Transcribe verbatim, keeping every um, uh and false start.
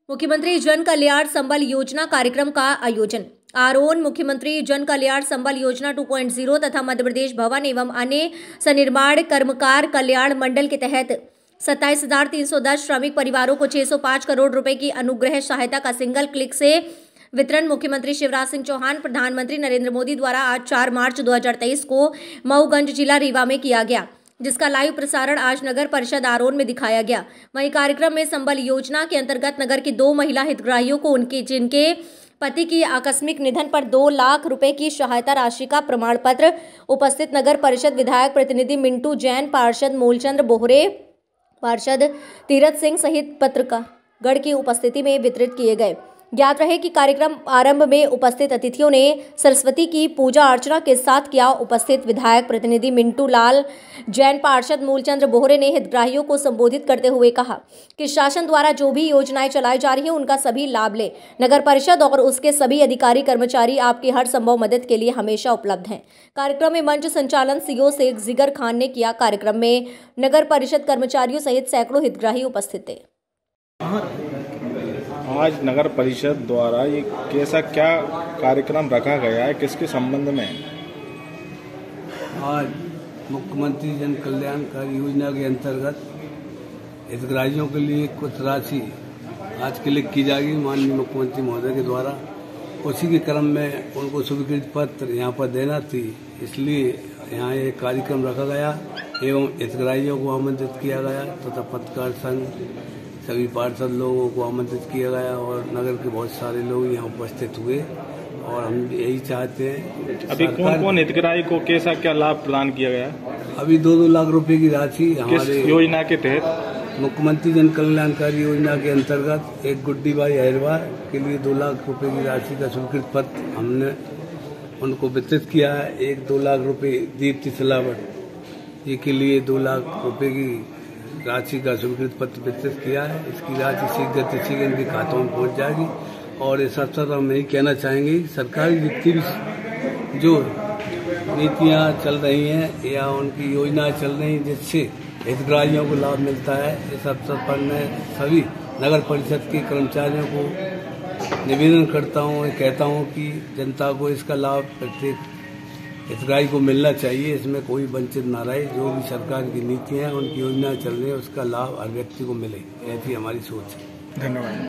मुख्यमंत्री जन कल्याण संबल योजना कार्यक्रम का आयोजन। आरोन मुख्यमंत्री जन कल्याण संबल योजना टू पॉइंट ज़ीरो तथा मध्य प्रदेश भवन एवं अन्य सनिर्माण कर्मकार कल्याण मंडल के तहत सत्ताईस हजार तीन सौ दस श्रमिक परिवारों को छह सौ पाँच करोड़ रुपए की अनुग्रह सहायता का सिंगल क्लिक से वितरण मुख्यमंत्री शिवराज सिंह चौहान प्रधानमंत्री नरेंद्र मोदी द्वारा आज चार मार्च दो हज़ार तेईस को मऊगंज जिला रीवा में किया गया, जिसका लाइव प्रसारण आज नगर परिषद आरोन में दिखाया गया। वहीं कार्यक्रम में संबल योजना के अंतर्गत नगर की दो महिला हितग्राहियों को उनके जिनके पति की आकस्मिक निधन पर दो लाख रुपए की सहायता राशि का प्रमाण पत्र उपस्थित नगर परिषद विधायक प्रतिनिधि मिंटू जैन, पार्षद मूलचंद्र बोहरे, पार्षद तीरथ सिंह सहित पत्रकारगण की उपस्थिति में वितरित किए गए। ज्ञात रहे कि कार्यक्रम आरंभ में उपस्थित अतिथियों ने सरस्वती की पूजा अर्चना के साथ किया। उपस्थित विधायक प्रतिनिधि मिंटू लाल जैन, पार्षद मूलचंद्र बोहरे ने हितग्राहियों को संबोधित करते हुए कहा कि शासन द्वारा जो भी योजनाएं चलाई जा रही हैं उनका सभी लाभ ले। नगर परिषद और उसके सभी अधिकारी कर्मचारी आपकी हर संभव मदद के लिए हमेशा उपलब्ध हैं। कार्यक्रम में मंच संचालन सीओ शेख जिगर खान ने किया। कार्यक्रम में नगर परिषद कर्मचारियों सहित सैकड़ों हितग्राही उपस्थित थे। आज नगर परिषद द्वारा ये कैसा क्या कार्यक्रम रखा गया है, किसके संबंध में? आज मुख्यमंत्री जन कल्याणकारी योजना के अंतर्गत हितग्राहियों के लिए कुछ राशि आज क्लिक की जाएगी माननीय मुख्यमंत्री महोदय के द्वारा। उसी के क्रम में उनको स्वीकृति पत्र यहाँ पर देना थी, इसलिए यहाँ एक कार्यक्रम रखा गया एवं हितग्राहियों को आमंत्रित किया गया तथा तो पत्रकार संघ सभी पार्षद लोगों को आमंत्रित किया गया और नगर के बहुत सारे लोग यहाँ उपस्थित हुए और हम यही चाहते हैं। अभी कौन कौन हितग्राही को कैसा क्या लाभ प्रदान किया गया? अभी दो दो लाख रुपए की राशि हमारे योजना के तहत मुख्यमंत्री जन कल्याणकारी योजना के अंतर्गत एक गुड्डी बाई अहिरवार के लिए दो लाख रुपए की राशि का स्वीकृत पत्र हमने उनको वितरित किया है। एक दो लाख रुपए दीप्ति सिलावट ये के लिए दो लाख रुपए की राशि का स्वीकृत पत्र वितरित किया है। इसकी राशि शीघ्र शीघ्र इनके खातों में पहुंच जाएगी। और इस अवसर पर हम यही कहना चाहेंगे, सरकारी जितनी भी जो नीतियां चल रही हैं या उनकी योजनाएं चल रही हैं जिससे हितग्राहियों को लाभ मिलता है, इस अवसर पर मैं सभी नगर परिषद के कर्मचारियों को निवेदन करता हूँ, कहता हूँ कि जनता को इसका लाभ प्रत्येक हितग्राही को मिलना चाहिए, इसमें कोई वंचित ना रहे। जो भी सरकार की नीतियां हैं, उनकी योजनाएं चल रही है, उसका लाभ हर व्यक्ति को मिले, ऐसी हमारी सोच है। धन्यवाद।